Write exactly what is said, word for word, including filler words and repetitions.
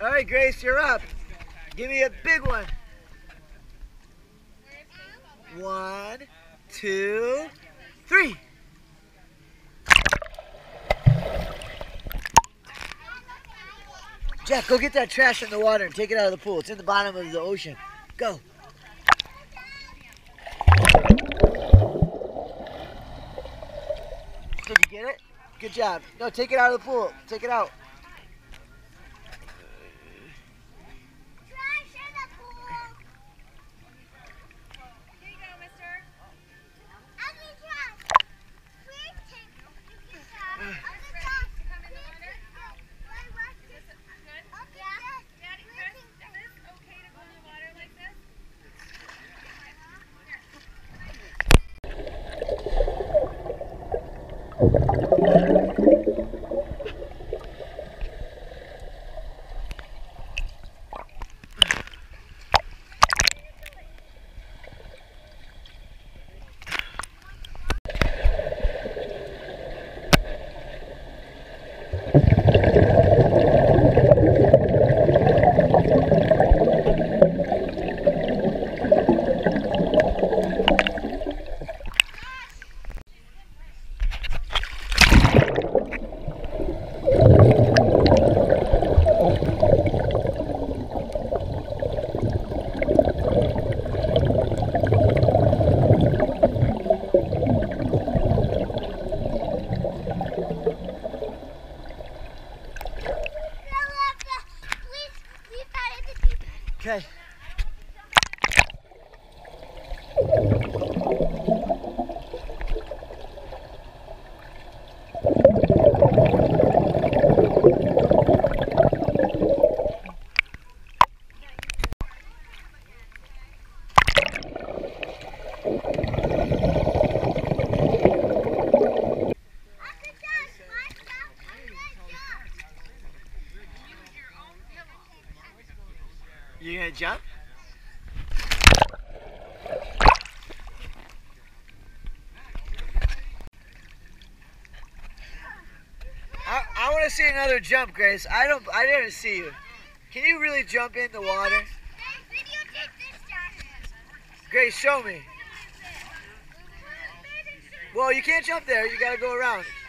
All right, Grace, you're up. Give me a big one. One, two, three. Jack, go get that trash in the water and take it out of the pool. It's in the bottom of the ocean. Go. Did you get it? Good job. No, take it out of the pool. Take it out. Trash in the pool. Here you go, mister. Ugly trash. Please take the trash. Ugly trash. Come in the water. Why, what? Is this good? Yeah. Daddy, Chris, is this okay to go in the water like this? Okay. You gonna jump? I, I want to see another jump, Grace. I don't. I didn't see you. Can you really jump in the water? Grace, show me. Well, you can't jump there. You gotta go around.